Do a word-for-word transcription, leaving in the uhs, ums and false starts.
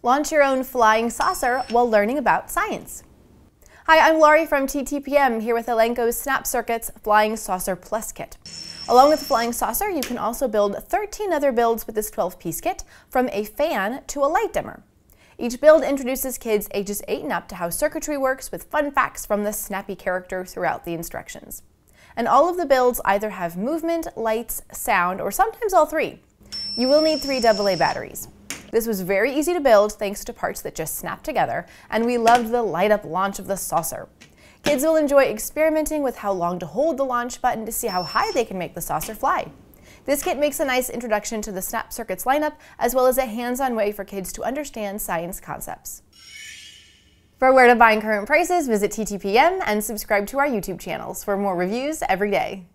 Launch your own flying saucer while learning about science. Hi, I'm Laurie from T T P M, here with Elenco's Snap Circuits Flying Saucer Plus Kit. Along with the flying saucer, you can also build thirteen other builds with this twelve piece kit, from a fan to a light dimmer. Each build introduces kids ages eight and up to how circuitry works, with fun facts from the snappy character throughout the instructions. And all of the builds either have movement, lights, sound, or sometimes all three. You will need three double A batteries. This was very easy to build thanks to parts that just snap together, and we loved the light-up launch of the saucer. Kids will enjoy experimenting with how long to hold the launch button to see how high they can make the saucer fly. This kit makes a nice introduction to the Snap Circuits lineup, as well as a hands-on way for kids to understand science concepts. For where to buy and current prices, visit T T P M and subscribe to our YouTube channels for more reviews every day.